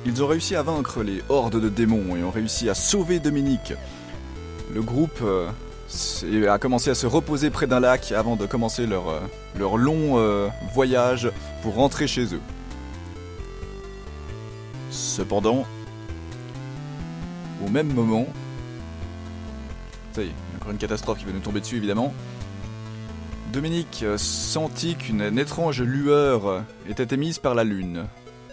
Ils ont réussi à vaincre les hordes de démons et ont réussi à sauver Dominique. Le groupe a commencé à se reposer près d'un lac avant de commencer leur long voyage pour rentrer chez eux. Cependant, au même moment, ça y est, encore une catastrophe qui va nous tomber dessus évidemment. Dominique sentit qu'une étrange lueur était émise par la lune.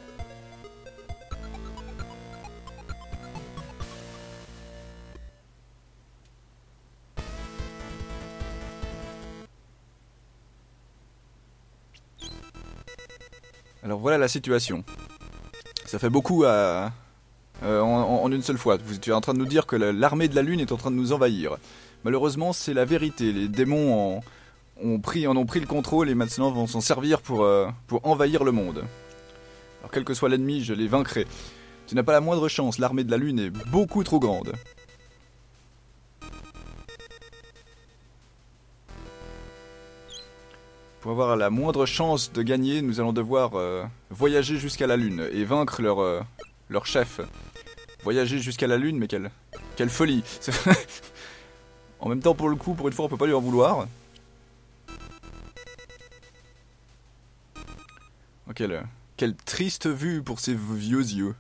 Alors voilà la situation. Ça fait beaucoup en une seule fois. Tu es en train de nous dire que l'armée de la lune est en train de nous envahir. Malheureusement, c'est la vérité. Les démons en ont pris le contrôle et maintenant vont s'en servir pour envahir le monde. Alors quel que soit l'ennemi, je les vaincrai. Tu n'as pas la moindre chance, l'armée de la lune est beaucoup trop grande. Pour avoir la moindre chance de gagner, nous allons devoir voyager jusqu'à la lune et vaincre leur chef. Voyager jusqu'à la lune, mais quelle folie. En même temps, pour le coup, pour une fois, on peut pas lui en vouloir. Oh, quelle triste vue pour ces vieux yeux.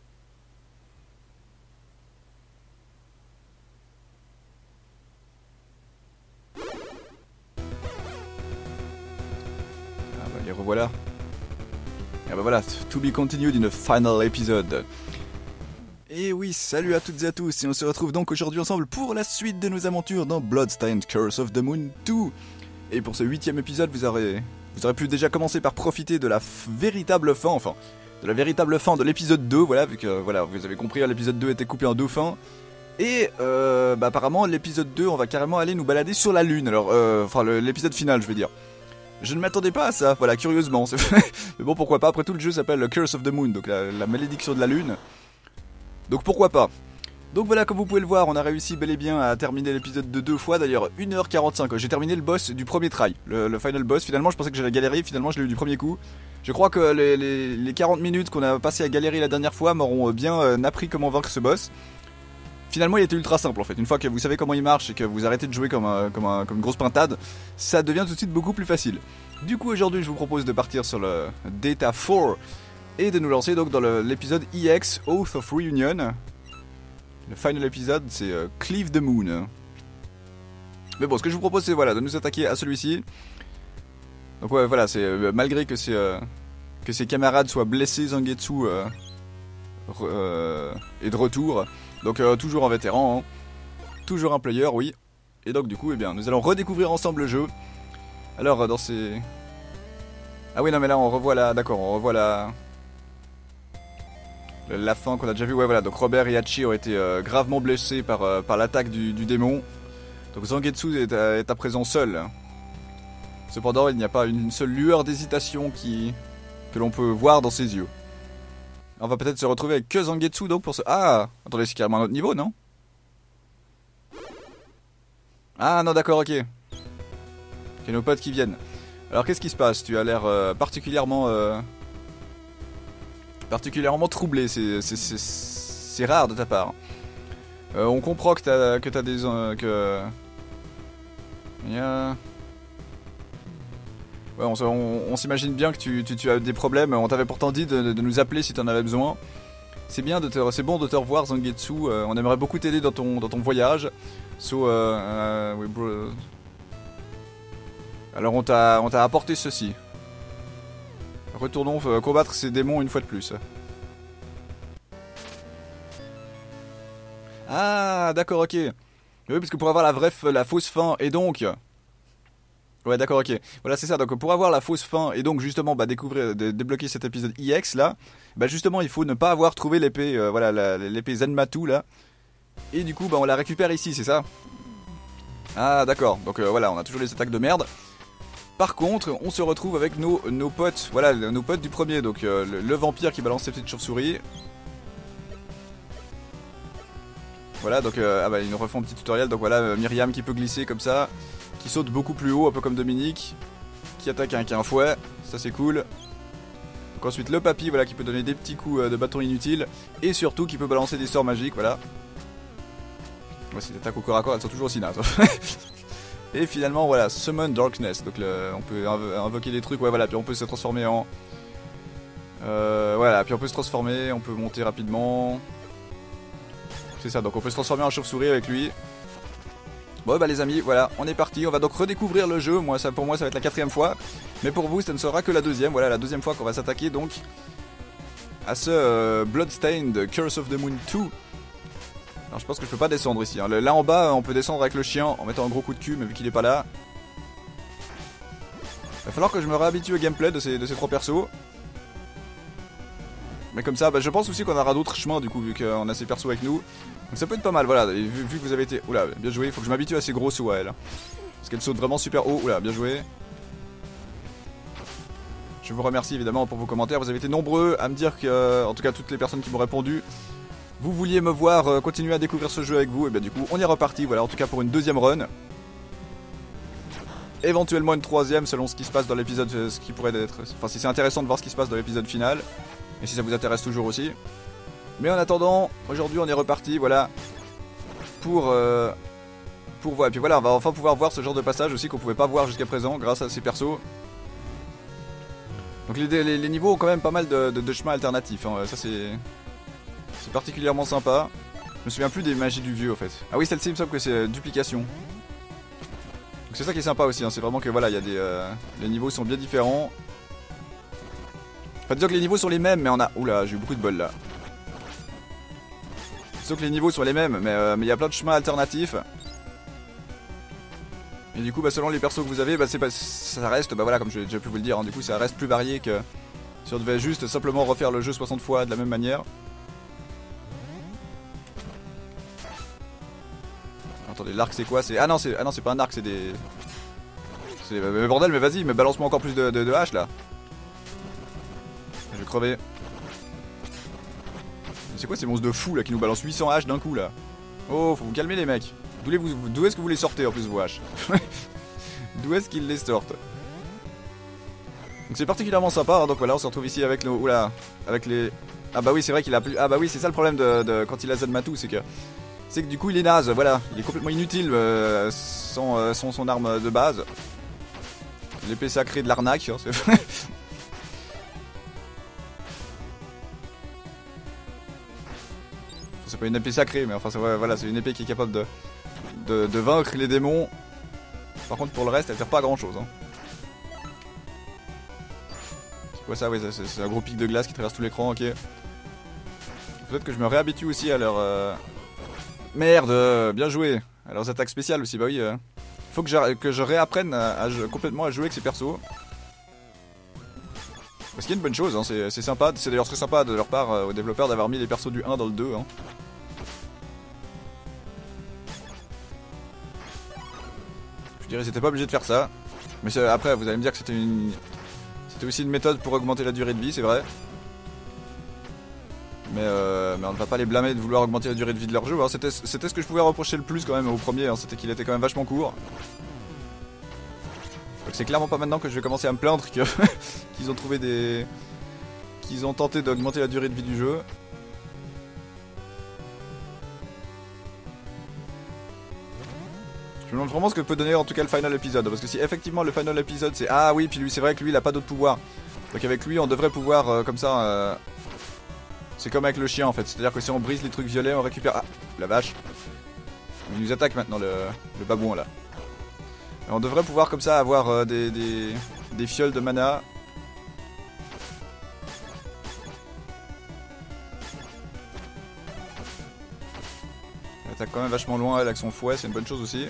Ah bah les revoilà. Ah bah voilà, to be continued in a final episode. Et oui, salut à toutes et à tous, et on se retrouve donc aujourd'hui ensemble pour la suite de nos aventures dans Bloodstained Curse of the Moon 2. Et pour ce 8ème épisode, vous aurez pu déjà commencer par profiter de la véritable fin, de la véritable fin de l'épisode 2, voilà, vu que voilà, vous avez compris, l'épisode 2 était coupé en deux fins. Et apparemment, l'épisode 2, on va carrément aller nous balader sur la lune, alors, l'épisode final, je veux dire. Je ne m'attendais pas à ça, voilà, curieusement. Mais bon, pourquoi pas, après tout, le jeu s'appelle Curse of the Moon, donc la malédiction de la lune. Donc pourquoi pas. Donc voilà, comme vous pouvez le voir, on a réussi bel et bien à terminer l'épisode de 2 fois, d'ailleurs 1h45, j'ai terminé le boss du premier try, le final boss. Finalement je pensais que j'allais galérer, finalement je l'ai eu du premier coup. Je crois que les 40 minutes qu'on a passé à galérer la dernière fois m'auront bien appris comment vaincre ce boss. Finalement il était ultra simple en fait, une fois que vous savez comment il marche et que vous arrêtez de jouer comme une grosse pintade, ça devient tout de suite beaucoup plus facile. Du coup aujourd'hui je vous propose de partir sur le Data 4 et de nous lancer donc dans l'épisode EX, Oath of Reunion. Le final épisode, c'est Cleave the Moon. Mais bon, ce que je vous propose, c'est voilà, de nous attaquer à celui-ci. Donc ouais, voilà, c'est malgré que ses camarades soient blessés, Zangetsu est de retour. Donc toujours un vétéran, hein. Toujours un player, oui. Et donc du coup, eh bien, nous allons redécouvrir ensemble le jeu. Alors dans ces... Ah oui, non mais là on revoit la... D'accord, on revoit la fin qu'on a déjà vu, ouais voilà, donc Robert et Hachi ont été gravement blessés par l'attaque du démon. Donc Zangetsu est à présent seul. Cependant, il n'y a pas une seule lueur d'hésitation que l'on peut voir dans ses yeux. On va peut-être se retrouver avec que Zangetsu donc pour ce... Ah, attendez, c'est carrément un autre niveau, non? Ah non, d'accord, ok. Ok, nos potes qui viennent. Alors qu'est-ce qui se passe? Tu as l'air particulièrement troublé, c'est rare de ta part. On comprend que t'as des... Ouais, on s'imagine bien que tu as des problèmes, on t'avait pourtant dit de nous appeler si t'en avais besoin. C'est bon de te revoir Zangetsu, on aimerait beaucoup t'aider dans ton voyage. Alors on t'a apporté ceci. Retournons combattre ces démons une fois de plus. Ah, d'accord, ok. Oui, parce que pour avoir la fausse fin, et donc... Ouais, d'accord, ok. Voilà, c'est ça. Donc pour avoir la fausse fin, et donc justement débloquer cet épisode EX, là, bah justement, il faut ne pas avoir trouvé l'épée, l'épée Zenmatu, là. Et du coup, bah on la récupère ici, c'est ça? Ah, d'accord. Donc voilà, on a toujours les attaques de merde. Par contre, on se retrouve avec nos potes, voilà, nos potes du premier, donc le vampire qui balance ses petites chauves-souris. Voilà, donc ils nous refont un petit tutoriel, donc voilà, Myriam qui peut glisser comme ça, qui saute beaucoup plus haut, un peu comme Dominique, qui attaque avec un fouet, ça c'est cool. Donc ensuite le papy, voilà, qui peut donner des petits coups de bâton inutiles. Et surtout qui peut balancer des sorts magiques, voilà. Ouais, ces attaques au corps à corps, elles sont toujours aussi nazes. Et finalement, voilà, Summon Darkness. Donc on peut invoquer des trucs, ouais, voilà, puis on peut se transformer en... voilà, puis on peut se transformer, on peut monter rapidement. C'est ça, donc on peut se transformer en chauve-souris avec lui. Bon bah les amis, voilà, on est parti, on va donc redécouvrir le jeu. Moi, pour moi ça va être la 4ème fois, mais pour vous ça ne sera que la 2ème. Voilà, la 2ème fois qu'on va s'attaquer donc à ce Bloodstained Curse of the Moon 2. Alors je pense que je peux pas descendre ici, hein. Là en bas on peut descendre avec le chien en mettant un gros coup de cul, mais vu qu'il est pas là, va falloir que je me réhabitue au gameplay de ces 3 persos. Mais comme ça, bah, je pense aussi qu'on aura d'autres chemins du coup, vu qu'on a ces persos avec nous. Donc ça peut être pas mal, voilà, et vu que vous avez été... Oula, bien joué, il faut que je m'habitue à ces gros sauts à elle. Parce qu'elle saute vraiment super haut, oula, bien joué. Je vous remercie évidemment pour vos commentaires, vous avez été nombreux à me dire que, en tout cas toutes les personnes qui m'ont répondu, vous vouliez me voir continuer à découvrir ce jeu avec vous, et bien du coup on est reparti, voilà, en tout cas pour une 2ème run. Éventuellement une 3ème selon ce qui se passe dans l'épisode, ce qui pourrait être... Enfin si c'est intéressant de voir ce qui se passe dans l'épisode final, et si ça vous intéresse toujours aussi. Mais en attendant, aujourd'hui on est reparti, voilà, pour voir. Et puis voilà, on va enfin pouvoir voir ce genre de passage aussi qu'on pouvait pas voir jusqu'à présent grâce à ces persos. Donc les niveaux ont quand même pas mal de chemins alternatifs, hein. Ça c'est particulièrement sympa. Je me souviens plus des magies du vieux en fait. Ah oui, celle-ci il me semble que c'est duplication. Donc c'est ça qui est sympa aussi, hein. C'est vraiment que voilà, il y a des les niveaux sont bien différents. Enfin disons que les niveaux sont les mêmes, mais on a... Oula, j'ai eu beaucoup de bol là. Sauf que les niveaux sont les mêmes, mais il y a plein de chemins alternatifs. Et du coup, bah, selon les persos que vous avez, bah, ça reste, bah voilà, comme j'ai déjà pu vous le dire, hein, du coup ça reste plus varié que si on devait juste simplement refaire le jeu 60 fois de la même manière. Attendez, l'arc c'est quoi? Ah non, c'est pas un arc, c'est des... Mais bordel, mais vas-y, mais balance-moi encore plus de haches là. Je vais crever. C'est quoi ces monstres de fous là qui nous balancent 800 haches d'un coup là? Oh, faut vous calmer les mecs. D'où est-ce que vous les sortez en plus vos haches? D'où est-ce qu'ils les sortent? Donc c'est particulièrement sympa, hein. Donc voilà, on se retrouve ici avec nos... Oula, avec les... Ah bah oui, c'est vrai qu'il a plus... Ah bah oui, c'est ça le problème quand il a Zanmatu, c'est que du coup il est naze, voilà. Il est complètement inutile sans son arme de base. L'épée sacrée de l'arnaque, hein, c'est vrai. C'est pas une épée sacrée, mais enfin voilà, c'est une épée qui est capable de vaincre les démons. Par contre pour le reste elle sert pas à grand chose, hein. C'est quoi ça? Oui, c'est un gros pic de glace qui traverse tout l'écran, ok. Peut-être que je me réhabitue aussi à leur... Merde, bien joué. À leurs attaques spéciales aussi, bah oui. Faut que je réapprenne complètement à jouer avec ces persos. Ce qui est une bonne chose, hein, c'est sympa. C'est d'ailleurs très sympa de leur part aux développeurs d'avoir mis les persos du 1 dans le 2. Hein. Je dirais qu'ils étaient pas obligés de faire ça. Mais après, vous allez me dire que c'était aussi une méthode pour augmenter la durée de vie, c'est vrai. Mais on ne va pas les blâmer de vouloir augmenter la durée de vie de leur jeu. Hein. C'était ce que je pouvais reprocher le plus quand même au premier, hein. C'était qu'il était quand même vachement court. Donc c'est clairement pas maintenant que je vais commencer à me plaindre qu'ils ont trouvé des... qu'ils ont tenté d'augmenter la durée de vie du jeu. Je me demande vraiment ce que peut donner en tout cas le final épisode. Parce que si effectivement le final épisode c'est... Ah oui, puis lui c'est vrai que lui il a pas d'autre pouvoir. Donc avec lui on devrait pouvoir comme ça... C'est comme avec le chien en fait. C'est à dire que si on brise les trucs violets on récupère... Ah, la vache. Il nous attaque maintenant le babouin là. Et on devrait pouvoir comme ça avoir des fioles de mana. Elle attaque quand même vachement loin elle avec son fouet, c'est une bonne chose aussi.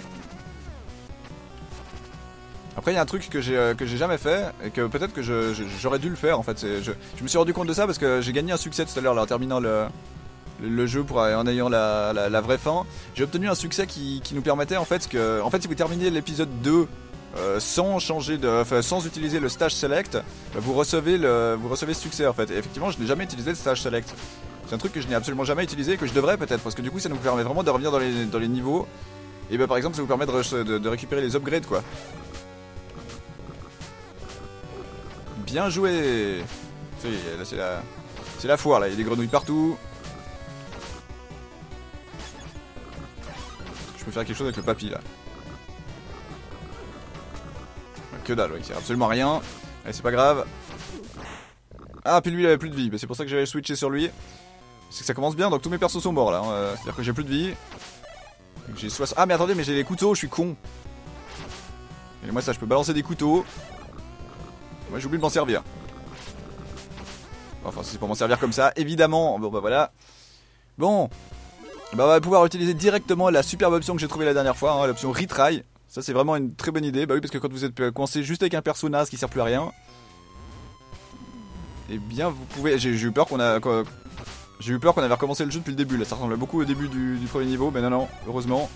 Après il y a un truc que j'ai jamais fait et que peut-être que j'aurais dû le faire en fait. Je me suis rendu compte de ça parce que j'ai gagné un succès tout à l'heure en terminant le jeu en ayant la vraie fin. J'ai obtenu un succès qui nous permettait en fait que si vous terminez l'épisode 2 sans utiliser le stage select, bah, vous recevez ce succès en fait. Et effectivement je n'ai jamais utilisé le stage select. C'est un truc que je n'ai absolument jamais utilisé et que je devrais peut-être parce que du coup ça nous permet vraiment de revenir dans les niveaux. Et bah par exemple ça vous permet de récupérer les upgrades quoi. Bien joué. Ça y est, là c'est la foire là, il y a des grenouilles partout. Je peux faire quelque chose avec le papy là. Que dalle, ouais, il sert absolument à rien. Allez, c'est pas grave. Ah, puis lui il avait plus de vie, bah, c'est pour ça que j'avais switché sur lui. C'est que ça commence bien, donc tous mes persos sont morts là. Hein. C'est-à-dire que j'ai plus de vie. J'ai 60... Ah mais attendez, mais j'ai les couteaux, je suis con. Et moi ça, je peux balancer des couteaux. Moi j'ai oublié de m'en servir. Enfin, c'est pour m'en servir comme ça, évidemment. Bon bah voilà. Bon. Bah on va pouvoir utiliser directement la superbe option que j'ai trouvée la dernière fois, hein, l'option retry. Ça c'est vraiment une très bonne idée. Bah oui, parce que quand vous êtes coincé juste avec un personnage qui sert plus à rien, eh bien vous pouvez... J'ai eu peur qu'on a... J'ai eu peur qu'on avait recommencé le jeu depuis le début, là ça ressemblait beaucoup au début du premier niveau, mais non, heureusement.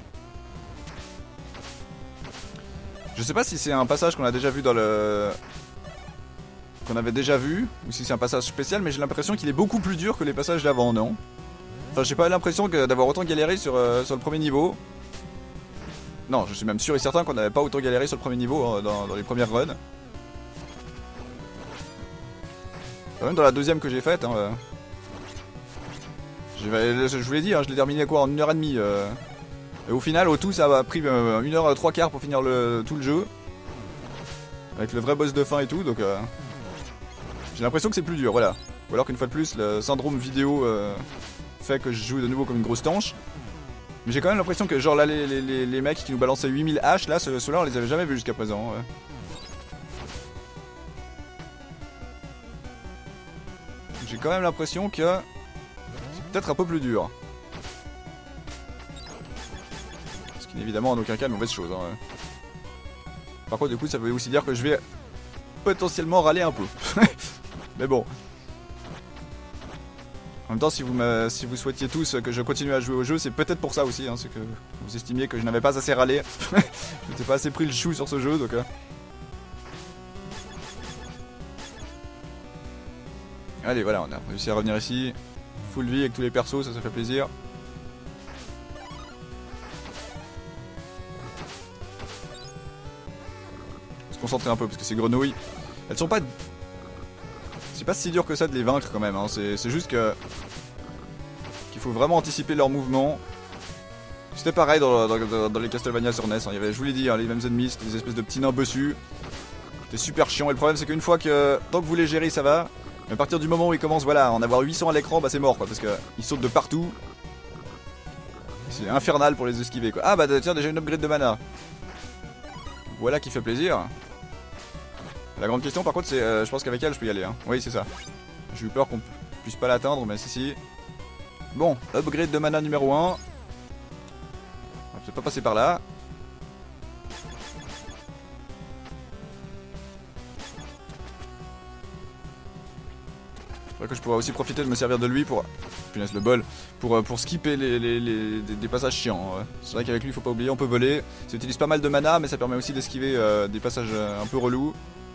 Je sais pas si c'est un passage qu'on a déjà vu dans le... qu'on avait déjà vu, ou si c'est un passage spécial, mais j'ai l'impression qu'il est beaucoup plus dur que les passages d'avant, non? Enfin, j'ai pas l'impression d'avoir autant galéré sur le premier niveau. Non, je suis même sûr et certain qu'on n'avait pas autant galéré sur le premier niveau hein, dans les premières runs. Même dans la deuxième que j'ai faite, hein, je vous l'ai dit, hein, je l'ai terminé quoi en 1h30. Et au final, au tout, ça m'a pris 1h 3/4 pour finir tout le jeu. Avec le vrai boss de fin et tout, donc j'ai l'impression que c'est plus dur, voilà. Ou alors qu'une fois de plus, le syndrome vidéo fait que je joue de nouveau comme une grosse tanche. Mais j'ai quand même l'impression que genre là, les mecs qui nous balançaient 8000 H, là, ceux-là, on les avait jamais vus jusqu'à présent. Ouais. J'ai quand même l'impression que c'est peut-être un peu plus dur. Ce qui n'est évidemment en aucun cas une mauvaise chose. Hein. Par contre, du coup, ça veut aussi dire que je vais potentiellement râler un peu. Mais bon. En même temps, si vous souhaitiez tous que je continue à jouer au jeu, c'est peut-être pour ça aussi. Hein, c'est que vous estimiez que je n'avais pas assez râlé. Je n'étais pas assez pris le chou sur ce jeu, donc... Allez, voilà, on a réussi à revenir ici. Full vie avec tous les persos, ça fait plaisir. On va se concentrer un peu, parce que ces grenouilles, elles sont pas... C'est pas si dur que ça de les vaincre quand même, hein. C'est juste que... qu'il faut vraiment anticiper leurs mouvements. C'était pareil dans les Castlevania sur NES, hein. Il y avait, je vous l'ai dit, hein, les mêmes ennemis, c'était des espèces de petits nains bossus. C'était super chiant, et le problème c'est qu'une fois que... Tant que vous les gérez, ça va. Mais à partir du moment où ils commencent, voilà, à en avoir 800 à l'écran, bah c'est mort quoi, parce qu'ils sautent de partout. C'est infernal pour les esquiver quoi. Ah bah tiens, déjà une upgrade de mana. Voilà qui fait plaisir. La grande question par contre c'est, je pense qu'avec elle je peux y aller hein. Oui c'est ça. J'ai eu peur qu'on puisse pas l'atteindre mais si. Bon, upgrade de mana numéro 1. On va peut-être pas passer par là. Que je pourrais aussi profiter de me servir de lui pour... Punaise le bol. Pour skipper des passages chiants. Ouais. C'est vrai qu'avec lui il faut pas oublier, on peut voler. Ça utilise pas mal de mana mais ça permet aussi d'esquiver des passages un peu relous.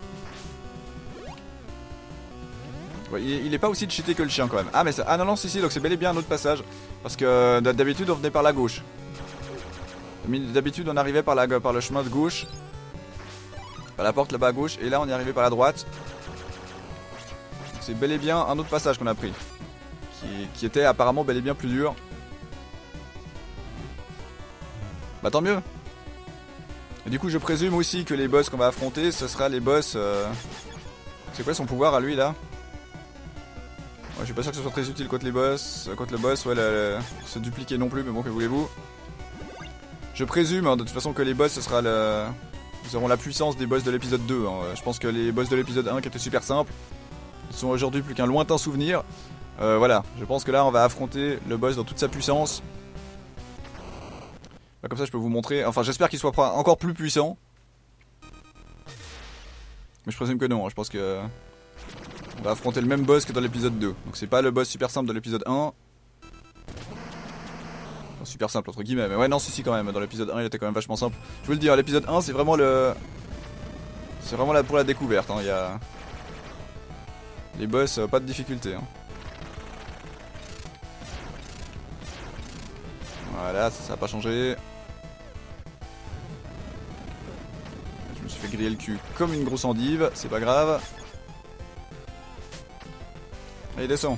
Ouais, il est pas aussi cheaté que le chien quand même. Ah mais ça... Ah non si donc c'est bel et bien un autre passage. Parce que d'habitude on venait par la gauche. D'habitude on arrivait par le chemin de gauche. Par la porte là-bas à gauche. Et là on est arrivé par la droite. C'est bel et bien un autre passage qu'on a pris. Qui était apparemment bel et bien plus dur. Bah tant mieux. Et du coup je présume aussi que les boss qu'on va affronter, ce sera les boss... C'est quoi son pouvoir à lui là? Ouais, je suis pas sûr que ce soit très utile contre les boss. Contre le boss, ouais, se dupliquer non plus, mais bon, que voulez-vous. Je présume hein, de toute façon que les boss, ce sera le... Nous aurons la puissance des boss de l'épisode 2. Hein. Je pense que les boss de l'épisode 1 qui étaient super simples sont aujourd'hui plus qu'un lointain souvenir. Voilà, je pense que là on va affronter le boss dans toute sa puissance. Bah, comme ça je peux vous montrer, enfin j'espère qu'il soit encore plus puissant. Mais je présume que non, je pense que on va affronter le même boss que dans l'épisode 2. Donc c'est pas le boss super simple de l'épisode 1. Enfin, super simple entre guillemets, mais ouais non si quand même, dans l'épisode 1 il était quand même vachement simple. Je veux le dire, l'épisode 1 c'est vraiment le... C'est vraiment là pour la découverte, hein. Il y a... Les boss, pas de difficulté. Hein. Voilà, ça a pas changé. Je me suis fait griller le cul comme une grosse endive, c'est pas grave. Allez, descends.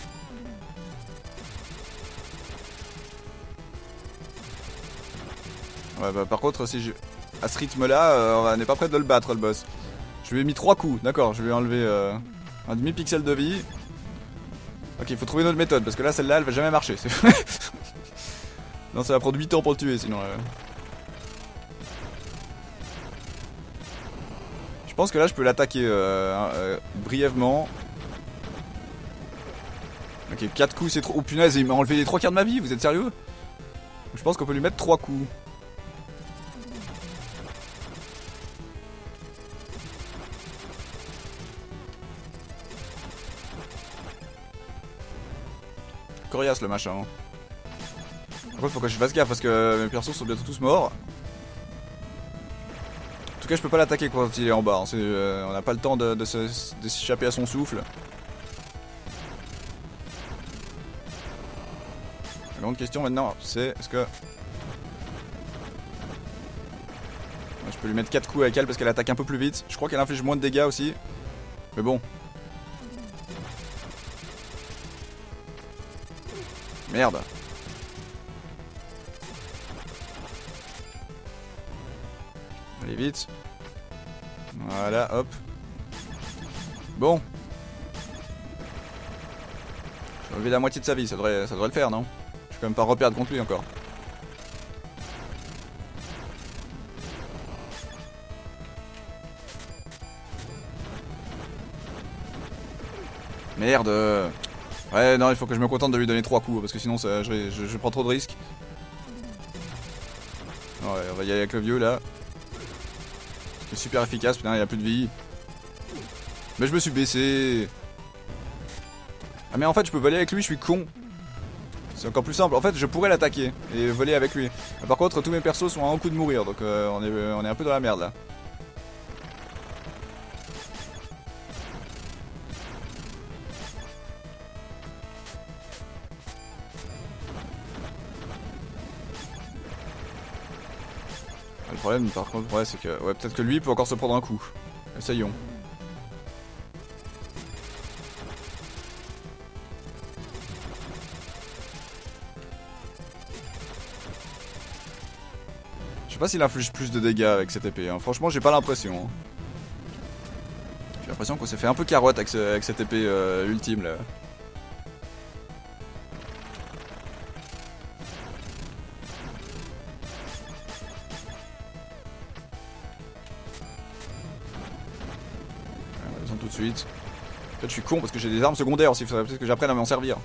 Ouais, bah par contre, si je... à ce rythme-là, on n'est pas prêt de le battre, le boss. Je lui ai mis 3 coups, d'accord, je lui ai enlevé un demi-pixel de vie. Ok, il faut trouver une autre méthode, parce que là, celle-là, elle va jamais marcher. Non, ça va prendre 8 ans pour le tuer, sinon... Je pense que là, je peux l'attaquer brièvement. Ok, 4 coups, c'est trop... Oh punaise, il m'a enlevé les 3 quarts de ma vie, vous êtes sérieux? Je pense qu'on peut lui mettre 3 coups. Coriace le machin. Par contre, faut que je fasse gaffe parce que mes persos sont bientôt tous morts. En tout cas, je peux pas l'attaquer quand il est en bas. Hein. On n'a pas le temps de s'échapper à son souffle. La grande question maintenant, c'est est-ce que... Je peux lui mettre 4 coups avec elle parce qu'elle attaque un peu plus vite. Je crois qu'elle inflige moins de dégâts aussi. Mais bon. Merde. Allez vite. Voilà, hop. Bon. J'ai enlevé la moitié de sa vie, ça devrait le faire, non? Je vais quand même pas reperdre contre lui encore. Merde. Ouais, non, il faut que je me contente de lui donner 3 coups parce que sinon je prends trop de risques. Ouais, on va y aller avec le vieux là. C'est super efficace, putain, il a plus de vie. Mais je me suis baissé. Ah, mais en fait, je peux voler avec lui, je suis con. C'est encore plus simple. En fait, je pourrais l'attaquer et voler avec lui. Par contre, tous mes persos sont à un coup de mourir, donc on est un peu dans la merde là. Le problème par contre, ouais, c'est que ouais, peut-être que lui peut encore se prendre un coup. Essayons. Je sais pas s'il inflige plus de dégâts avec cette épée, hein. Franchement j'ai pas l'impression. Hein. J'ai l'impression qu'on s'est fait un peu carotte avec cette épée ultime là. Tout de suite. Peut-être je suis con parce que j'ai des armes secondaires aussi, il faudrait peut-être que j'apprenne à m'en servir.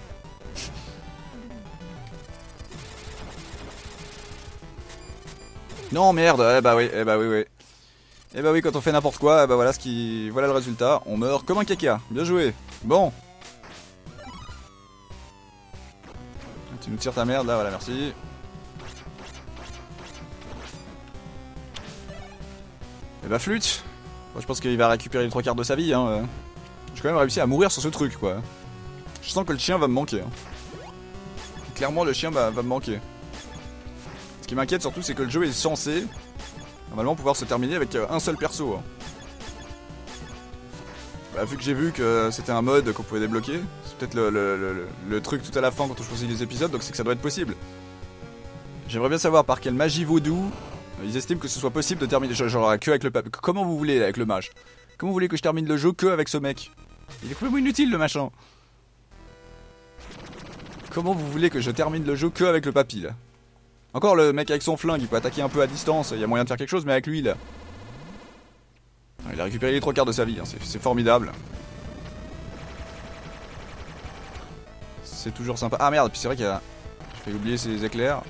Non merde, eh bah oui, oui. Eh bah oui, quand on fait n'importe quoi, bah voilà voilà le résultat, on meurt comme un caca. Bien joué. Bon. Tu nous tires ta merde là, voilà, merci. Eh bah flûte. Je pense qu'il va récupérer les 3 quarts de sa vie. Hein. J'ai quand même réussi à mourir sur ce truc, quoi. Je sens que le chien va me manquer. Hein. Clairement, le chien va me manquer. Ce qui m'inquiète surtout, c'est que le jeu est censé, normalement, pouvoir se terminer avec un seul perso. Hein. Bah, vu que j'ai vu que c'était un mode qu'on pouvait débloquer, c'est peut-être le truc tout à la fin quand on choisit les épisodes, donc c'est que ça doit être possible. J'aimerais bien savoir par quelle magie vaudou ils estiment que ce soit possible de terminer genre que avec le pape. Comment vous voulez avec le mage? Comment vous voulez que je termine le jeu que avec ce mec? Il est complètement inutile le machin. Comment vous voulez que je termine le jeu que avec le papy là? Encore le mec avec son flingue, il peut attaquer un peu à distance, il y a moyen de faire quelque chose, mais avec lui là. Il a récupéré les 3 quarts de sa vie, hein. C'est formidable. C'est toujours sympa. Ah merde, puis c'est vrai qu'il y a... J'ai fait oublier ces éclairs.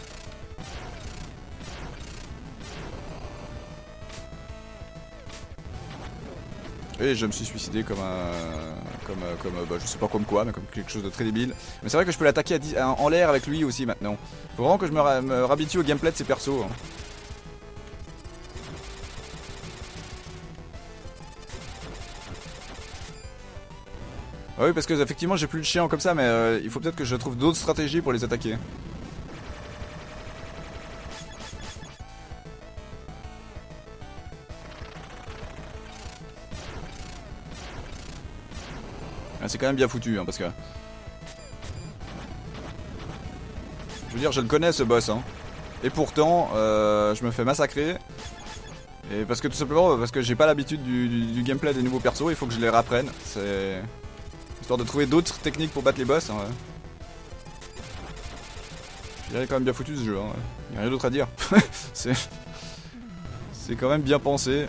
Et je me suis suicidé comme bah, je sais pas comme quoi, mais comme quelque chose de très débile. Mais c'est vrai que je peux l'attaquer en l'air avec lui aussi maintenant. Faut vraiment que je me réhabitue au gameplay de ces persos. Hein. Ah oui, parce que effectivement j'ai plus le chien comme ça, mais il faut peut-être que je trouve d'autres stratégies pour les attaquer. Ah, c'est quand même bien foutu, hein, parce que... Je veux dire, je le connais ce boss, hein. Et pourtant, je me fais massacrer. Et parce que tout simplement, parce que j'ai pas l'habitude du gameplay des nouveaux persos, il faut que je les rapprenne. C'est... Histoire de trouver d'autres techniques pour battre les boss, hein, ouais. Je dirais quand même bien foutu ce jeu, hein, ouais. Y a rien d'autre à dire. C'est quand même bien pensé.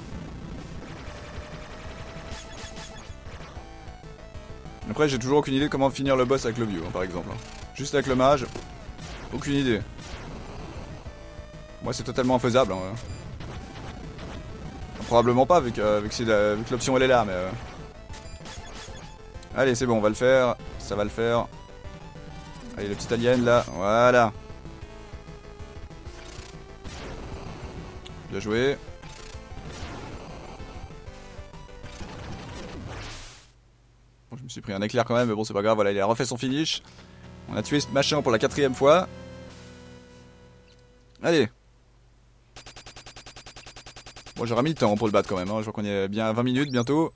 Après, j'ai toujours aucune idée de comment finir le boss avec le vieux, hein, par exemple. Juste avec le mage, aucune idée. Moi, c'est totalement infaisable, hein, ouais. Probablement pas, vu que l'option elle est là, mais... Allez, c'est bon, on va le faire. Ça va le faire. Allez, le petit alien, là. Voilà. Bien joué. Bon, je me suis pris un éclair quand même, mais bon, c'est pas grave. Voilà, il a refait son finish. On a tué ce machin pour la 4e fois. Allez. Bon, j'aurais mis le temps pour le battre quand même, hein. Je vois qu'on est bien à 20 minutes bientôt.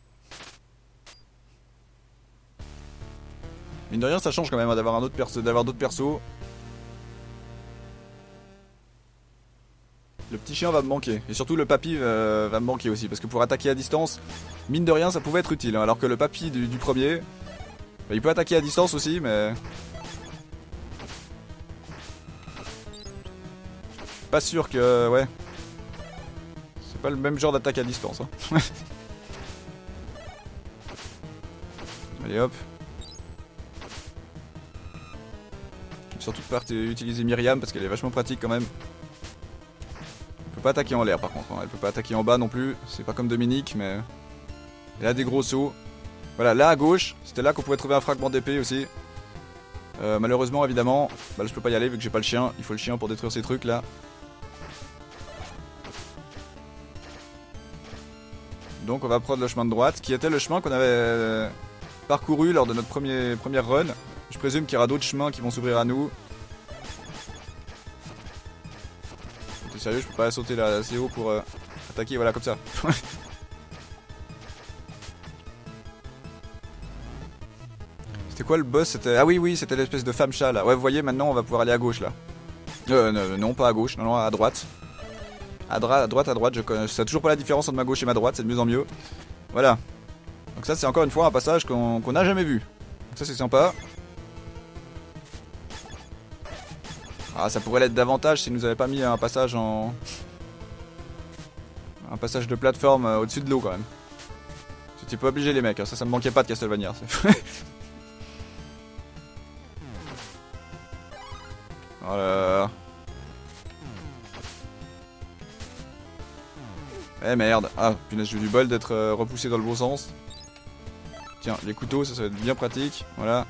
Mine de rien, ça change quand même, hein, d'avoir d'autres persos. Le petit chien va me manquer. Et surtout le papy va me manquer aussi. Parce que pour attaquer à distance, mine de rien, ça pouvait être utile, hein. Alors que le papy du premier, bah, il peut attaquer à distance aussi, mais... Pas sûr que... Ouais. C'est pas le même genre d'attaque à distance, hein. Allez hop. Surtout de utiliser Myriam parce qu'elle est vachement pratique quand même. Elle peut pas attaquer en l'air par contre, hein. Elle peut pas attaquer en bas non plus. C'est pas comme Dominique, mais elle a des gros sauts. Voilà, là à gauche, c'était là qu'on pouvait trouver un fragment d'épée aussi. Malheureusement évidemment, bah, je peux pas y aller vu que j'ai pas le chien. Il faut le chien pour détruire ces trucs là. Donc on va prendre le chemin de droite, qui était le chemin qu'on avait parcouru lors de notre première run. Je présume qu'il y aura d'autres chemins qui vont s'ouvrir à nous. T'es sérieux, je peux pas sauter là assez haut pour attaquer, voilà, comme ça. C'était quoi le boss? C'était... Ah oui, c'était l'espèce de femme chat là. Ouais, vous voyez, maintenant on va pouvoir aller à gauche là. Non, pas à gauche, non, à droite. À droite, je sais toujours pas la différence entre ma gauche et ma droite, c'est de mieux en mieux. Voilà. Donc ça c'est encore une fois un passage qu'on n'a jamais vu. Donc ça c'est sympa. Ah, ça pourrait l'être davantage si nous avait pas mis un passage en... Un passage de plateforme au-dessus de l'eau quand même. C'était pas obligé les mecs, hein. Ça me manquait pas de Castlevania. Oh là là. Eh merde. Ah punaise, j'ai eu du bol d'être repoussé dans le bon sens. Tiens, les couteaux, ça va être bien pratique. Voilà.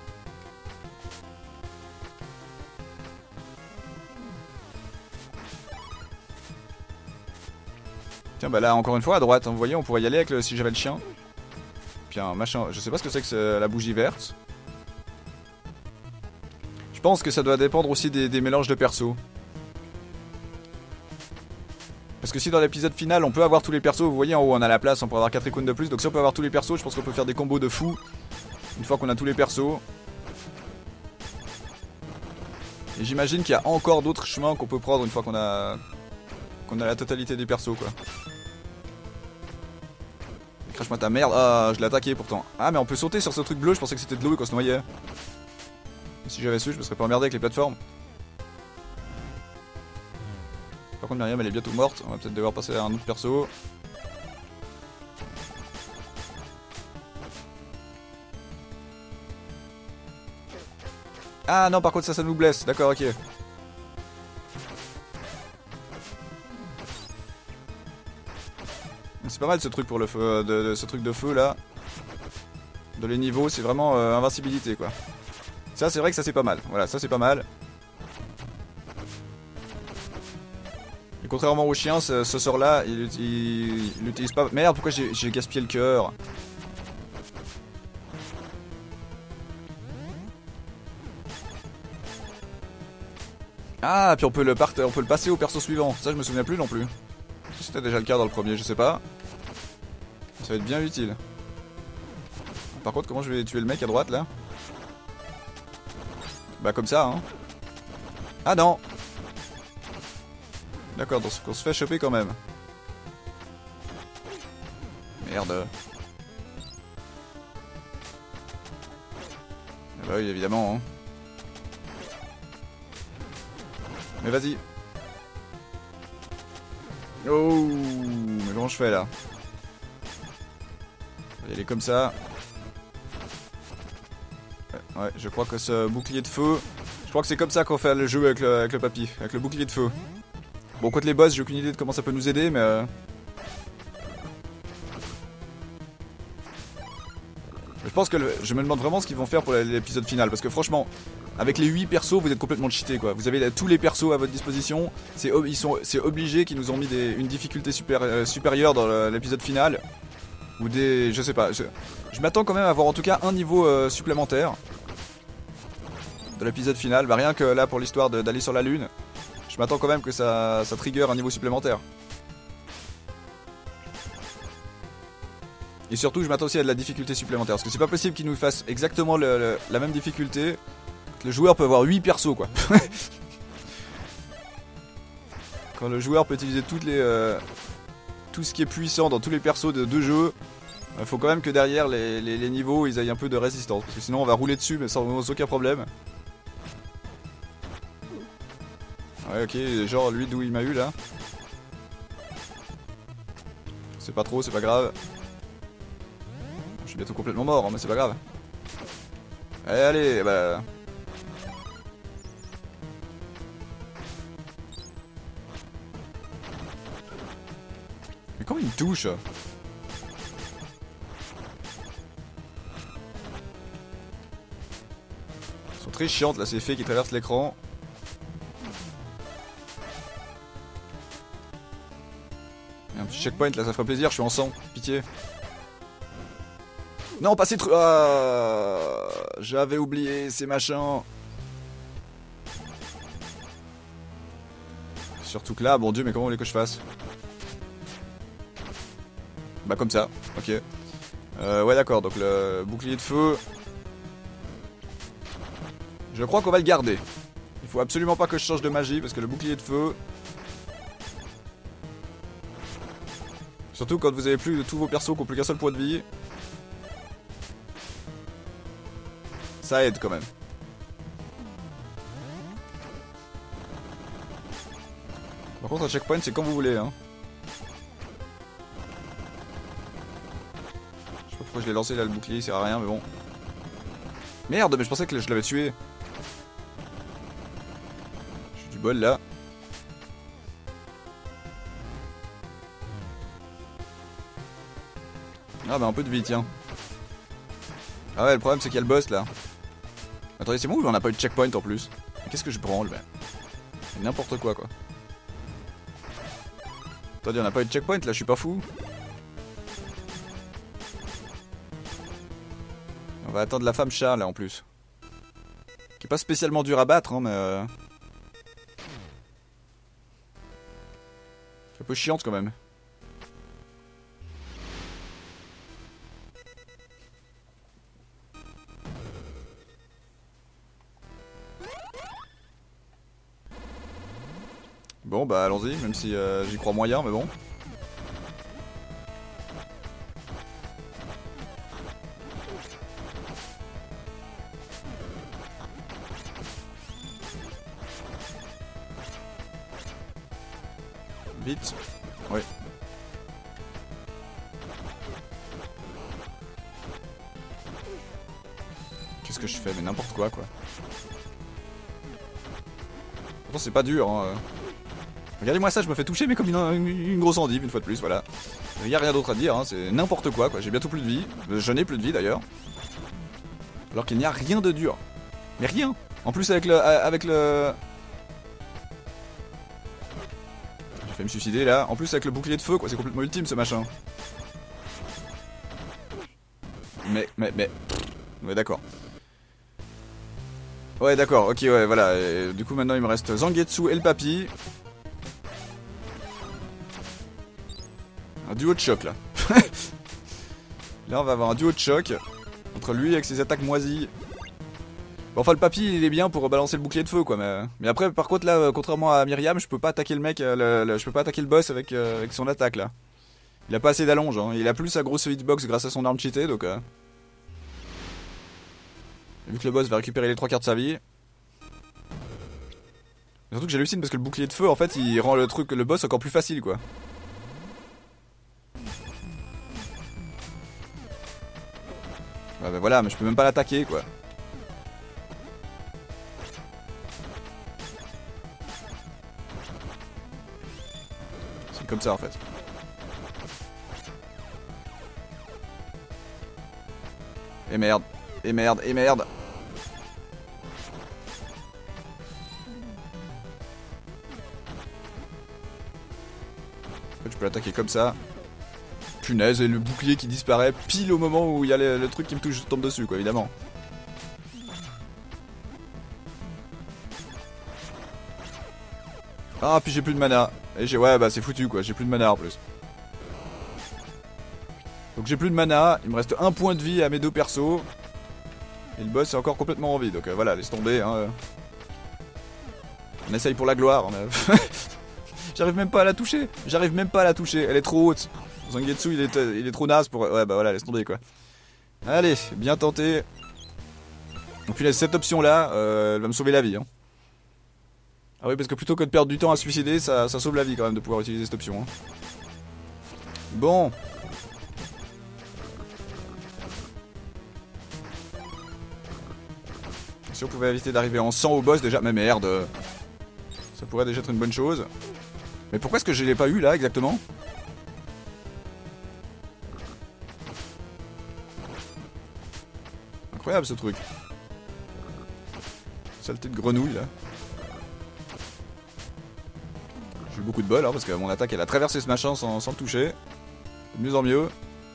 Tiens, bah là, encore une fois, à droite, hein, vous voyez, on pourrait y aller avec si j'avais le chien. Puis un machin, je sais pas ce que c'est que la bougie verte. Je pense que ça doit dépendre aussi des mélanges de persos. Parce que si dans l'épisode final, on peut avoir tous les persos, vous voyez, en haut, on a la place, on peut avoir 4 icônes de plus. Donc si on peut avoir tous les persos, je pense qu'on peut faire des combos de fou. Une fois qu'on a tous les persos. Et j'imagine qu'il y a encore d'autres chemins qu'on peut prendre une fois qu'on a la totalité des persos, quoi. Crache-moi ta merde. Ah, je l'ai attaqué pourtant. Ah, mais on peut sauter sur ce truc bleu. Je pensais que c'était de l'eau et qu'on se noyait. Et si j'avais su, je me serais pas emmerdé avec les plateformes. Par contre, Myriam, elle est bientôt morte. On va peut-être devoir passer à un autre perso. Ah non, par contre, ça nous blesse. D'accord, ok. C'est pas mal ce truc pour le feu, ce truc de feu là. Dans les niveaux, c'est vraiment invincibilité quoi. Ça, c'est vrai que ça c'est pas mal. Voilà, ça c'est pas mal. Et contrairement au chien, ce sort là, il l'utilise pas. Merde, pourquoi j'ai gaspillé le cœur? Ah, puis on peut le passer au perso suivant. Ça, je me souviens plus non plus. C'était déjà le cas dans le premier, je sais pas. Ça va être bien utile. Par contre, comment je vais tuer le mec à droite là? Bah comme ça, hein. Ah non. D'accord, donc on se fait choper quand même. Merde. Ah bah oui, évidemment, hein. Mais vas-y. Oh, mais comment je fais là? On va y aller comme ça. Ouais, je crois que ce bouclier de feu... Je crois que c'est comme ça qu'on fait le jeu avec le papy, avec le bouclier de feu. Bon, contre les boss, j'ai aucune idée de comment ça peut nous aider, mais... Je pense que je me demande vraiment ce qu'ils vont faire pour l'épisode final, parce que franchement, avec les 8 persos, vous êtes complètement cheatés quoi. Vous avez tous les persos à votre disposition, c'est obligé qu'ils nous ont mis une difficulté supérieure dans l'épisode final. Ou des... je sais pas, je m'attends quand même à avoir en tout cas un niveau supplémentaire de l'épisode final, bah rien que là pour l'histoire d'aller sur la lune, je m'attends quand même que ça trigger un niveau supplémentaire. Et surtout je m'attends aussi à de la difficulté supplémentaire, parce que c'est pas possible qu'ils nous fassent exactement la même difficulté. Le joueur peut avoir 8 persos quoi. Quand le joueur peut utiliser tout ce qui est puissant dans tous les persos de jeu, il faut quand même que derrière les niveaux ils aient un peu de résistance, parce que sinon on va rouler dessus mais sans aucun problème. Ouais ok, genre lui d'où il m'a eu là. C'est pas trop, c'est pas grave. Je suis bientôt complètement mort, hein, mais c'est pas grave. Allez, allez, bah... Mais comment il me touche? Elles sont très chiantes là, ces fées qui traversent l'écran. Un petit checkpoint là, ça ferait plaisir, je suis en sang, pitié. Non, pas ces trucs. Ah, j'avais oublié ces machins. Surtout que là, bon Dieu, mais comment vous voulez que je fasse? Bah comme ça, ok. Ouais d'accord, donc le bouclier de feu. Je crois qu'on va le garder. Il faut absolument pas que je change de magie, parce que le bouclier de feu... Surtout quand vous avez plus de tous vos persos qui n'ont plus qu'un seul point de vie. Ça aide quand même. Par contre un checkpoint c'est quand vous voulez hein. Je sais pas pourquoi je l'ai lancé là, le bouclier il sert à rien mais bon. Merde, mais je pensais que je l'avais tué. J'ai du bol là. Ah bah un peu de vie tiens. Ah ouais, le problème c'est qu'il y a le boss là. Attendez, c'est bon ou on a pas eu de checkpoint en plus? Qu'est-ce que je branle bah? N'importe quoi quoi. Attendez, on a pas eu de checkpoint là, je suis pas fou. On va attendre la femme chat là en plus. Qui est pas spécialement dur à battre hein, mais un peu chiante quand même. Bon bah allons-y, même si j'y crois moyen mais bon. Vite. Oui. Qu'est-ce que je fais? Mais n'importe quoi quoi. Pourtant c'est pas dur hein. Regardez-moi ça, je me fais toucher mais comme une grosse endive une fois de plus, voilà. Il n'y a rien d'autre à dire, hein, c'est n'importe quoi quoi, j'ai bientôt plus de vie. Je n'ai plus de vie d'ailleurs. Alors qu'il n'y a rien de dur. Mais rien. En plus avec le... J'ai failli me suicider là. En plus avec le bouclier de feu quoi, c'est complètement ultime ce machin. Mais d'accord. Ouais d'accord, ok ouais voilà. Et, du coup maintenant il me reste Zangetsu et le papy. Un duo de choc là. Là on va avoir un duo de choc. Contre lui avec ses attaques moisies. Bon, enfin le papy il est bien pour balancer le bouclier de feu quoi, mais après par contre là, contrairement à Myriam, je peux pas attaquer le mec, je peux pas attaquer le boss avec son attaque là. Il a pas assez d'allonge, hein. Il a plus sa grosse hitbox grâce à son arme cheatée donc... Vu que le boss va récupérer les 3 quarts de sa vie. Surtout que j'hallucine parce que le bouclier de feu en fait il rend le boss encore plus facile quoi. Ouais bah voilà, mais je peux même pas l'attaquer quoi. C'est comme ça en fait. Et merde, et merde, et merde. En fait, je peux l'attaquer comme ça. Punaise, et le bouclier qui disparaît pile au moment où il y a le truc qui me touche, je tombe dessus quoi, évidemment. Ah, puis j'ai plus de mana. Et ouais, bah c'est foutu quoi, j'ai plus de mana en plus. Donc j'ai plus de mana, il me reste 1 point de vie à mes 2 persos. Et le boss est encore complètement en vie, donc voilà, laisse tomber. Hein. On essaye pour la gloire. J'arrive même pas à la toucher, j'arrive même pas à la toucher, elle est trop haute. Zangetsu il est trop naze pour... Ouais bah voilà, laisse tomber quoi. Allez, bien tenté. Donc puis cette option là, elle va me sauver la vie. Hein. Ah oui, parce que plutôt que de perdre du temps à se suicider, ça sauve la vie quand même de pouvoir utiliser cette option. Hein. Bon. Si on pouvait éviter d'arriver en 100 au boss déjà, mais merde. Ça pourrait déjà être une bonne chose. Mais pourquoi est-ce que je l'ai pas eu là exactement? Incroyable ce truc. Saleté de grenouille là. J'ai eu beaucoup de bol hein, parce que mon attaque elle a traversé ce machin sans le toucher. De mieux en mieux.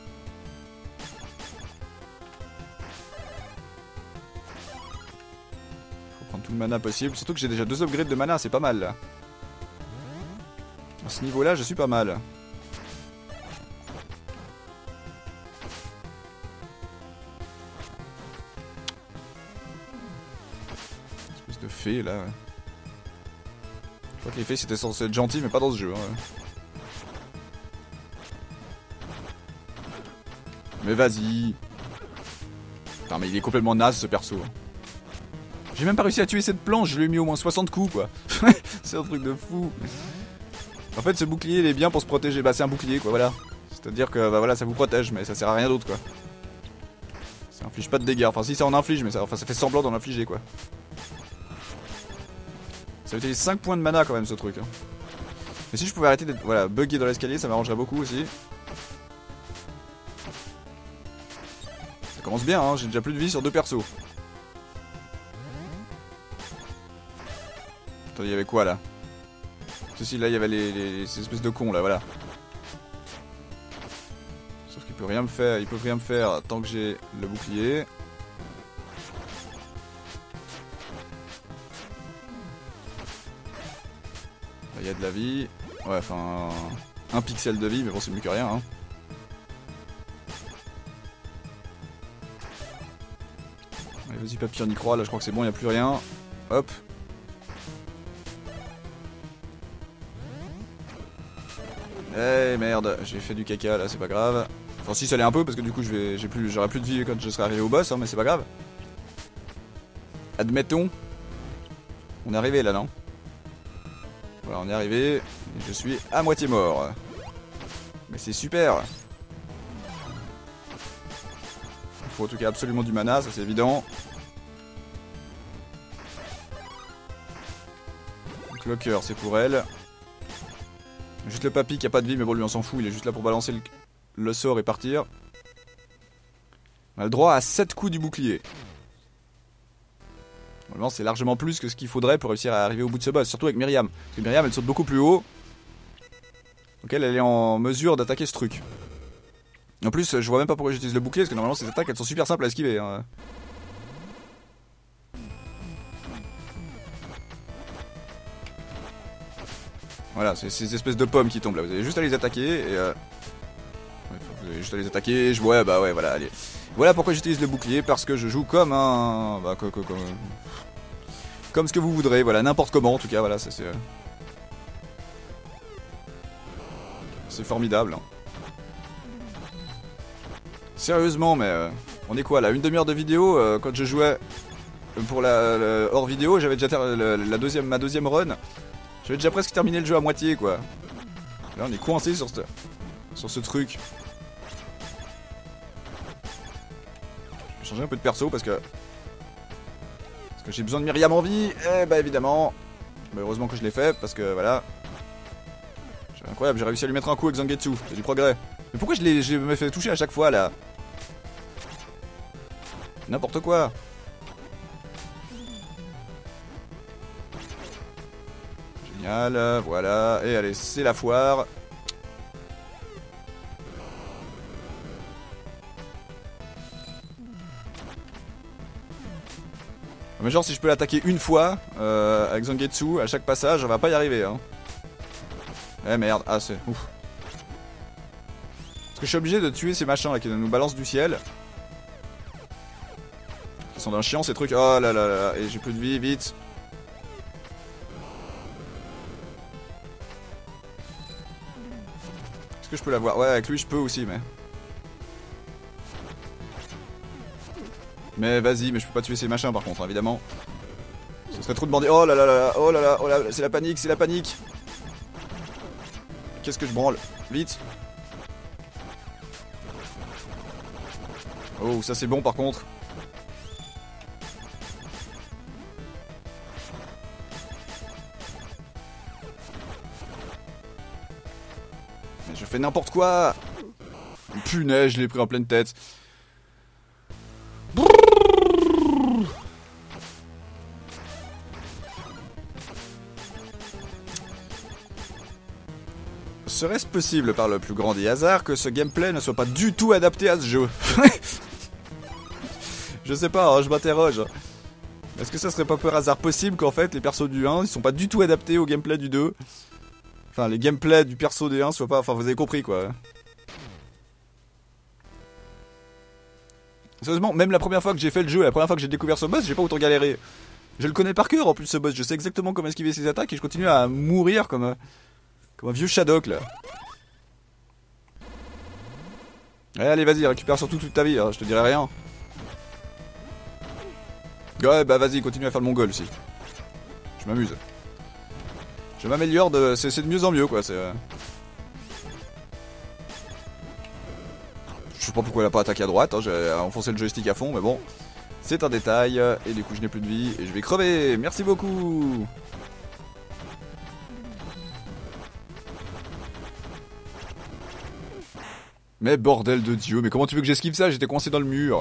Faut prendre tout le mana possible. Surtout que j'ai déjà 2 upgrades de mana, c'est pas mal là. À ce niveau là je suis pas mal. Espèce de fée là. Je crois que les fées c'était censé être gentil mais pas dans ce jeu. Hein. Mais vas-y. Putain mais il est complètement naze ce perso. J'ai même pas réussi à tuer cette planche, je lui ai mis au moins 60 coups quoi. C'est un truc de fou. En fait ce bouclier il est bien pour se protéger, bah c'est un bouclier quoi voilà. C'est à dire que bah voilà ça vous protège mais ça sert à rien d'autre quoi. Ça inflige pas de dégâts, enfin si ça en inflige mais ça fait semblant d'en infliger quoi. Ça utilise 5 points de mana quand même ce truc. Hein. Mais si je pouvais arrêter d'être voilà, buggy dans l'escalier ça m'arrangerait beaucoup aussi. Ça commence bien hein, j'ai déjà plus de vie sur 2 persos. Attendez, il y avait quoi là? Ceci là, il y avait ces espèces de cons là, voilà. Sauf qu'il peut rien me faire, il peut rien me faire tant que j'ai le bouclier. Là, il y a de la vie. Ouais, enfin, un pixel de vie, mais bon, c'est mieux que rien. Hein. Allez, vas-y, papy, on y croit. Là, je crois que c'est bon, il n'y a plus rien. Hop. Eh merde, j'ai fait du caca là, c'est pas grave. Enfin si ça l'est un peu parce que du coup j'aurai plus de vie quand je serai arrivé au boss, hein, mais c'est pas grave. Admettons. On est arrivé là, non? Voilà, on est arrivé. Et je suis à moitié mort. Mais c'est super. Il faut en tout cas absolument du mana, ça c'est évident. Donc le cœur c'est pour elle. Juste le papy qui a pas de vie, mais bon lui on s'en fout, il est juste là pour balancer le sort et partir. On a le droit à 7 coups du bouclier. Normalement c'est largement plus que ce qu'il faudrait pour réussir à arriver au bout de ce boss, surtout avec Myriam. Parce que Myriam elle saute beaucoup plus haut. Donc elle est en mesure d'attaquer ce truc. En plus je vois même pas pourquoi j'utilise le bouclier, parce que normalement ces attaques elles sont super simples à esquiver. Hein. Voilà, c'est ces espèces de pommes qui tombent là, vous avez juste à les attaquer et... Ouais, vous avez juste à les attaquer, ouais bah ouais voilà, allez. Voilà pourquoi j'utilise le bouclier, parce que je joue comme un... Bah, comme ce que vous voudrez, voilà, n'importe comment en tout cas, voilà, c'est formidable. Hein. Sérieusement, mais on est quoi là, une demi-heure de vidéo, quand je jouais pour la hors vidéo, j'avais déjà ma deuxième run. J'avais déjà presque terminé le jeu à moitié quoi. Là on est coincé sur ce truc. Je vais changer un peu de perso parce que j'ai besoin de Myriam en vie. Et bah évidemment. Mais heureusement que je l'ai fait parce que voilà. C'est incroyable, j'ai réussi à lui mettre un coup avec Zangetsu. C'est du progrès. Mais pourquoi je me fais toucher à chaque fois là? N'importe quoi. Génial, voilà. Et allez, c'est la foire. Mais genre si je peux l'attaquer une fois avec Zangetsu à chaque passage, on va pas y arriver hein. Eh merde, ah c'est ouf. Parce que je suis obligé de tuer ces machins là qui nous balancent du ciel. Ils sont d'un chiant ces trucs. Oh là là là, et j'ai plus de vie, vite. Est-ce que je peux l'avoir? Ouais, avec lui je peux aussi mais... Mais vas-y, mais je peux pas tuer ces machins par contre, évidemment. Ce serait trop demandé. Oh là là là, oh là là, oh là là, c'est la panique, c'est la panique. Qu'est-ce que je branle? Vite. Oh, ça c'est bon par contre. Mais je fais n'importe quoi. Punaise, je l'ai pris en pleine tête. Serait-ce possible par le plus grand des hasards que ce gameplay ne soit pas du tout adapté à ce jeu? Je sais pas, hein, je m'interroge. Est-ce que ça serait pas par hasard possible qu'en fait les persos du 1 ils sont pas du tout adaptés au gameplay du 2? Enfin les gameplays du perso des 1 soient pas... Enfin vous avez compris quoi. Sérieusement, même la première fois que j'ai fait le jeu, la première fois que j'ai découvert ce boss, j'ai pas autant galéré. Je le connais par cœur en plus ce boss, je sais exactement comment esquiver ses attaques et je continue à mourir comme un vieux Shadok là. Allez vas-y, récupère surtout toute ta vie, hein, je te dirai rien. Ouais bah vas-y, continue à faire le mongol aussi. Je m'amuse. Je m'améliore de... C'est de mieux en mieux quoi, c'est... Je sais pas pourquoi elle a pas attaqué à droite, hein, j'ai enfoncé le joystick à fond mais bon. C'est un détail, et du coup je n'ai plus de vie et je vais crever, merci beaucoup. Mais bordel de Dieu, mais comment tu veux que j'esquive ça? J'étais coincé dans le mur.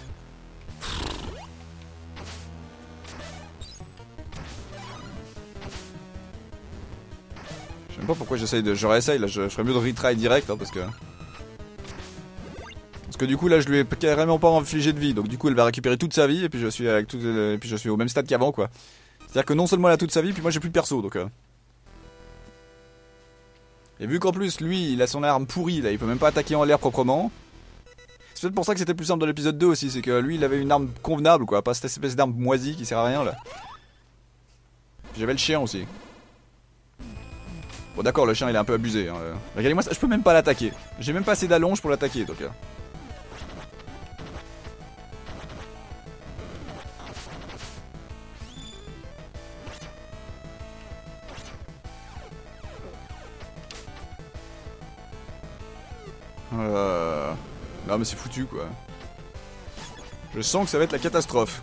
Je sais même pas pourquoi j'essaye de... Je réessaye là, je ferais mieux de retry direct hein, parce que du coup là je lui ai carrément pas infligé de vie. Donc du coup elle va récupérer toute sa vie et puis je suis avec et puis je suis au même stade qu'avant quoi. C'est-à-dire que non seulement elle a toute sa vie, puis moi j'ai plus de perso donc Et vu qu'en plus lui il a son arme pourrie là, il peut même pas attaquer en l'air proprement. C'est peut-être pour ça que c'était plus simple dans l'épisode 2 aussi, c'est que lui il avait une arme convenable quoi, pas cette espèce d'arme moisie qui sert à rien là. J'avais le chien aussi. Bon d'accord, le chien il est un peu abusé hein. Regardez-moi ça, je peux même pas l'attaquer. J'ai même pas assez d'allonge pour l'attaquer donc Non mais c'est foutu quoi. Je sens que ça va être la catastrophe.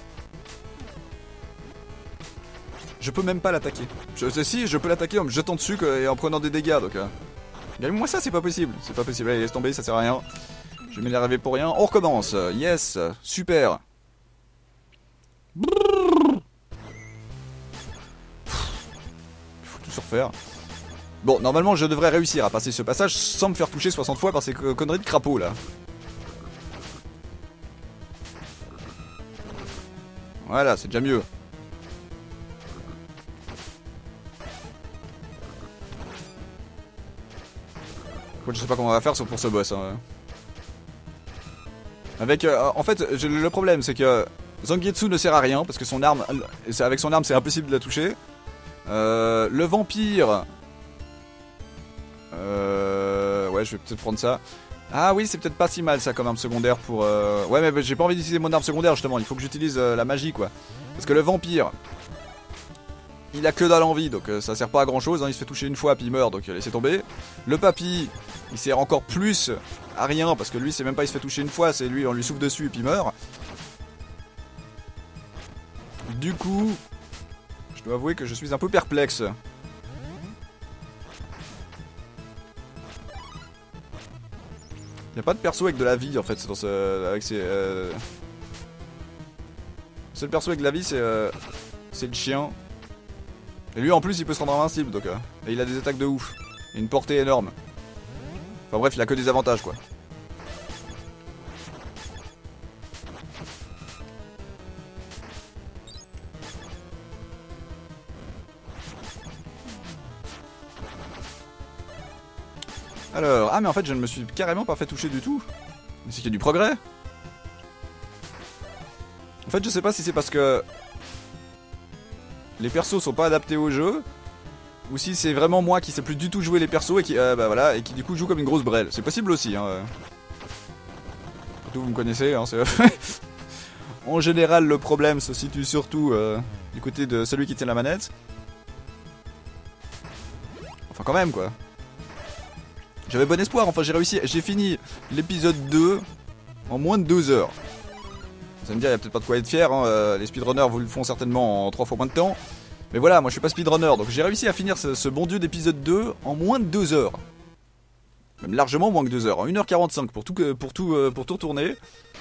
Je peux même pas l'attaquer. Si, je peux l'attaquer en me jetant dessus et en prenant des dégâts donc Gagne-moi ça, c'est pas possible. C'est pas possible, allez laisse tomber, ça sert à rien. Je vais m'énerver pour rien. On recommence, yes, super. Faut tout se refaire. Bon, normalement je devrais réussir à passer ce passage sans me faire toucher 60 fois par ces conneries de crapauds là. Voilà, c'est déjà mieux. Je sais pas comment on va faire pour ce boss. Hein. Avec, en fait, le problème c'est que Zangetsu ne sert à rien parce que son arme, avec son arme c'est impossible de la toucher. Le vampire... ouais, je vais peut-être prendre ça. Ah oui, c'est peut-être pas si mal ça comme arme secondaire pour... Ouais, mais j'ai pas envie d'utiliser mon arme secondaire justement, il faut que j'utilise la magie quoi. Parce que le vampire, il a que dalle en vie, donc ça sert pas à grand chose, hein. Il se fait toucher une fois puis il meurt, donc laissez tomber. Le papy, il sert encore plus à rien, parce que lui c'est même pas il se fait toucher une fois, c'est lui on lui souffle dessus et puis il meurt. Du coup, je dois avouer que je suis un peu perplexe. Il n'y a pas de perso avec de la vie en fait, c'est dans ce... avec ses... Le seul perso avec de la vie c'est le chien. Et lui en plus il peut se rendre invincible donc et il a des attaques de ouf. Et une portée énorme. Enfin bref, il a que des avantages quoi. Alors, ah mais en fait je ne me suis carrément pas fait toucher du tout. Mais c'est qu'il y a du progrès. En fait je sais pas si c'est parce que les persos sont pas adaptés au jeu, ou si c'est vraiment moi qui sais plus du tout jouer les persos et qui, bah voilà, et qui du coup joue comme une grosse brêle. C'est possible aussi, hein. Surtout vous me connaissez, hein, en général le problème se situe surtout du côté de celui qui tient la manette. Enfin quand même quoi. J'avais bon espoir, enfin j'ai réussi, j'ai fini l'épisode 2 en moins de 2 heures. Vous allez me dire, il n'y a peut-être pas de quoi être fier, hein. Les speedrunners vous le font certainement en 3 fois moins de temps. Mais voilà, moi je suis pas speedrunner, donc j'ai réussi à finir ce bon dieu d'épisode 2 en moins de 2 heures. Même largement moins que 2 heures, en 1h45 pour tout tourner.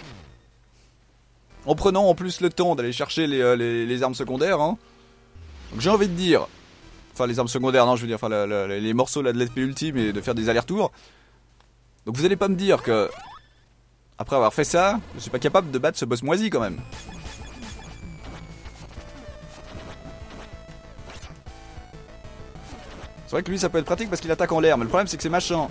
En prenant en plus le temps d'aller chercher les armes secondaires. Hein. Donc j'ai envie de dire... Enfin les armes secondaires, non je veux dire, enfin les morceaux là, de l'épée ultime et de faire des allers-retours. Donc vous allez pas me dire que... Après avoir fait ça, je suis pas capable de battre ce boss moisi quand même. C'est vrai que lui ça peut être pratique parce qu'il attaque en l'air, mais le problème c'est que c'est machin.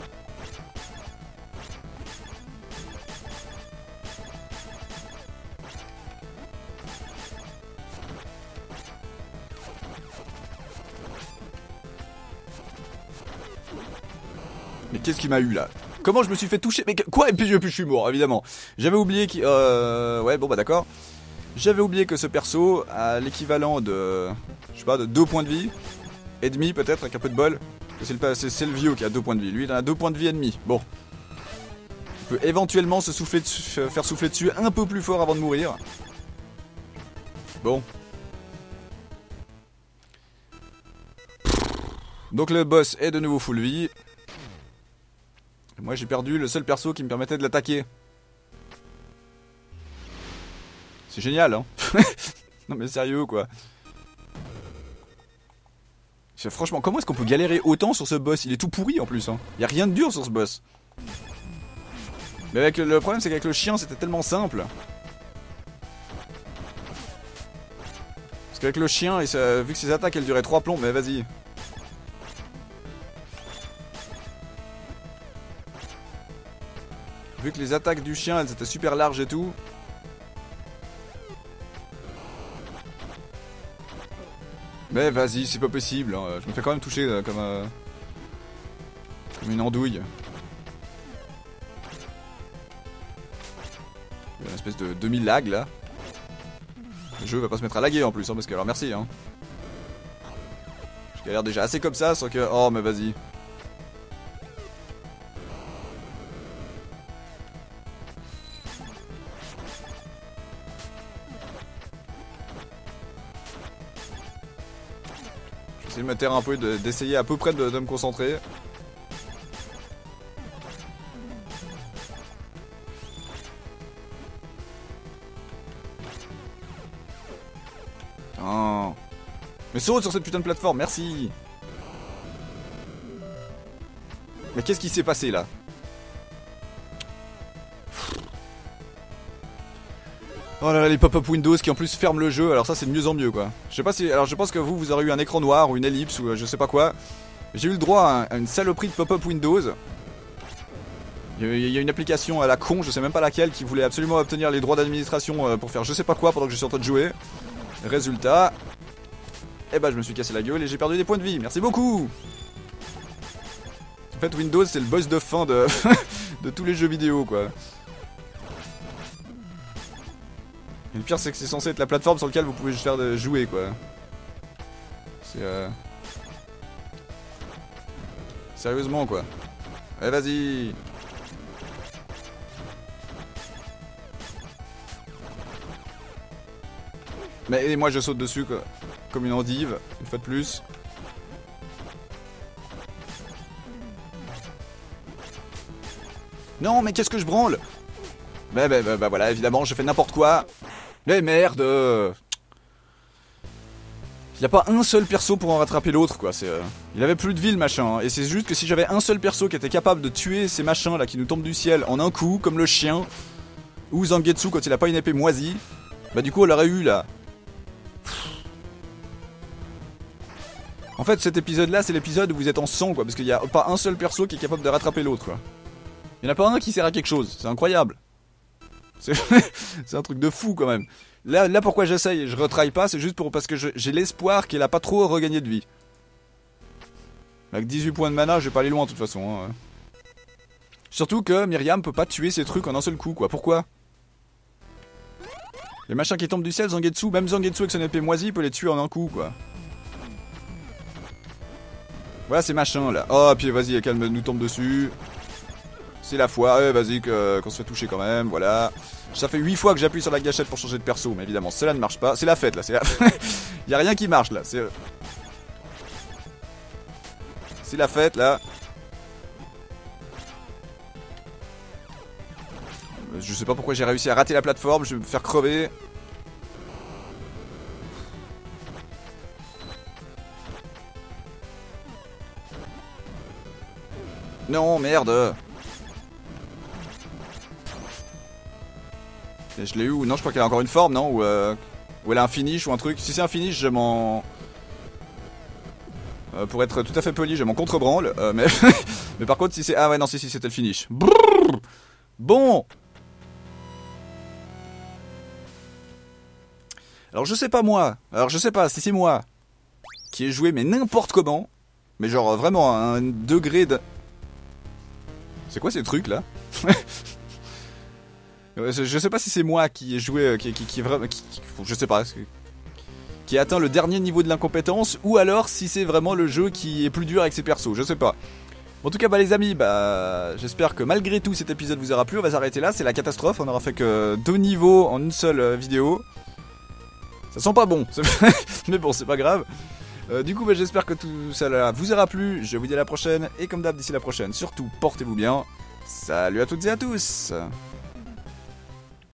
Mais qu'est-ce qui m'a eu là? Comment je me suis fait toucher? Mais quoi? Et puis je suis mort, évidemment. J'avais oublié qu'il... ouais, bon bah d'accord. J'avais oublié que ce perso a l'équivalent de... Je sais pas, de 2 points de vie. Et demi peut-être, avec un peu de bol. C'est le vieux qui a 2 points de vie. Lui il en a 2 points de vie et demi. Bon. Il peut éventuellement faire souffler dessus un peu plus fort avant de mourir. Bon. Donc le boss est de nouveau full vie. Moi j'ai perdu le seul perso qui me permettait de l'attaquer. C'est génial hein. Non mais sérieux quoi. Franchement comment est-ce qu'on peut galérer autant sur ce boss? Il est tout pourri en plus hein. Y a rien de dur sur ce boss. Mais avec le problème c'est qu'avec le chien c'était tellement simple. Parce qu'avec le chien, vu que ses attaques elles duraient 3 plombs, mais vas-y. Vu que les attaques du chien elles étaient super larges et tout. Mais vas-y, c'est pas possible. Hein. Je me fais quand même toucher comme une andouille. Il y a une espèce de demi-lag là. Le jeu va pas se mettre à laguer en plus, hein, parce que alors merci. Hein. Je galère déjà assez comme ça sans que... Oh mais vas-y. Je vais essayer de me taire un peu, d'essayer à peu près de me concentrer. Oh. Mais saute sur cette putain de plateforme, merci. Mais qu'est-ce qui s'est passé là? Oh là là, les pop-up Windows qui en plus ferment le jeu, alors ça c'est de mieux en mieux quoi. Je sais pas si... Alors je pense que vous aurez eu un écran noir ou une ellipse ou je sais pas quoi. J'ai eu le droit à une saloperie de pop-up Windows. Il y a une application à la con, je sais même pas laquelle, qui voulait absolument obtenir les droits d'administration pour faire je sais pas quoi pendant que je suis en train de jouer. Résultat, eh ben je me suis cassé la gueule et j'ai perdu des points de vie. Merci beaucoup. En fait, Windows c'est le boss de fin de, de tous les jeux vidéo quoi. Et le pire c'est que c'est censé être la plateforme sur laquelle vous pouvez faire jouer quoi. C'est sérieusement quoi. Allez vas-y. Mais et moi je saute dessus quoi. Comme une endive, une fois de plus. Non mais qu'est-ce que je branle? Bah voilà, évidemment je fais n'importe quoi. Mais merde. Y a pas un seul perso pour en rattraper l'autre quoi, il avait plus de vie le machin, hein. Et c'est juste que si j'avais un seul perso qui était capable de tuer ces machins là qui nous tombent du ciel en un coup, comme le chien, ou Zangetsu quand il a pas une épée moisie, bah du coup on l'aurait eu là. En fait cet épisode là c'est l'épisode où vous êtes en sang quoi, parce qu'il y a pas un seul perso qui est capable de rattraper l'autre quoi. Il y en a pas un qui sert à quelque chose, c'est incroyable. C'est un truc de fou quand même. Là pourquoi j'essaye et je retraille pas, c'est juste parce que j'ai l'espoir qu'elle a pas trop regagné de vie. Avec 18 points de mana, je vais pas aller loin de toute façon. Hein. Surtout que Myriam peut pas tuer ces trucs en un seul coup quoi. Pourquoi? Les machins qui tombent du ciel, Zangetsu, même Zangetsu avec son épée moisie peut les tuer en un coup quoi. Voilà ces machins là. Oh puis vas-y, calme, nous tombe dessus. C'est la foi, vas-y qu'on se fait toucher quand même, voilà. Ça fait 8 fois que j'appuie sur la gâchette pour changer de perso, mais évidemment cela ne marche pas. C'est la fête là, y a rien qui marche là, c'est la fête là. Je sais pas pourquoi j'ai réussi à rater la plateforme, je vais me faire crever. Non, merde. Et je l'ai eu ou non, je crois qu'elle a encore une forme, non, ou elle a un finish ou un truc. Si c'est un finish, je m'en... pour être tout à fait poli, je m'en contre-branle. Mais... mais par contre, si c'est... Ah ouais, non, si, c'était le finish. Brrr. Bon. Alors je sais pas moi. Alors je sais pas si c'est moi qui ai joué mais n'importe comment. Mais genre vraiment un degré de... C'est quoi ces trucs là? Je sais pas si c'est moi qui ai joué, qui vraiment, je sais pas, qui a atteint le dernier niveau de l'incompétence, ou alors si c'est vraiment le jeu qui est plus dur avec ses persos, je sais pas. En tout cas, bah les amis, bah j'espère que malgré tout cet épisode vous aura plu. On va s'arrêter là, c'est la catastrophe. On aura fait que 2 niveaux en une seule vidéo. Ça sent pas bon, mais bon, c'est pas grave. Du coup, bah, j'espère que tout ça vous aura plu. Je vous dis à la prochaine, et comme d'hab, d'ici la prochaine, surtout portez-vous bien. Salut à toutes et à tous.